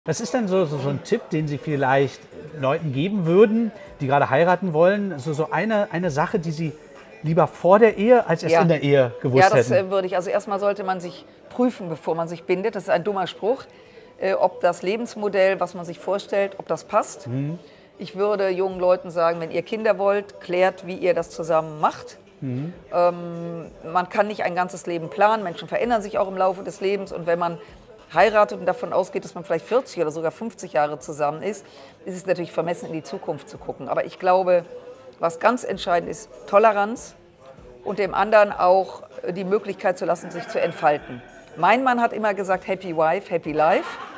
Was ist denn so ein Tipp, den Sie vielleicht Leuten geben würden, die gerade heiraten wollen? So eine Sache, die Sie lieber vor der Ehe als erst Ja. in der Ehe gewusst Ja, das hätten? würde ich. Also erstmal sollte man sich prüfen, bevor man sich bindet. Das ist ein dummer Spruch. Ob das Lebensmodell, was man sich vorstellt, ob das passt. Ich würde jungen Leuten sagen, wenn ihr Kinder wollt, klärt, wie ihr das zusammen macht. Man kann nicht ein ganzes Leben planen. Menschen verändern sich auch im Laufe des Lebens. Und wenn man heiratet und davon ausgeht, dass man vielleicht 40 oder sogar 50 Jahre zusammen ist, ist es natürlich vermessen, in die Zukunft zu gucken. Aber ich glaube, was ganz entscheidend ist, Toleranz und dem anderen auch die Möglichkeit zu lassen, sich zu entfalten. Mein Mann hat immer gesagt, happy wife, happy life.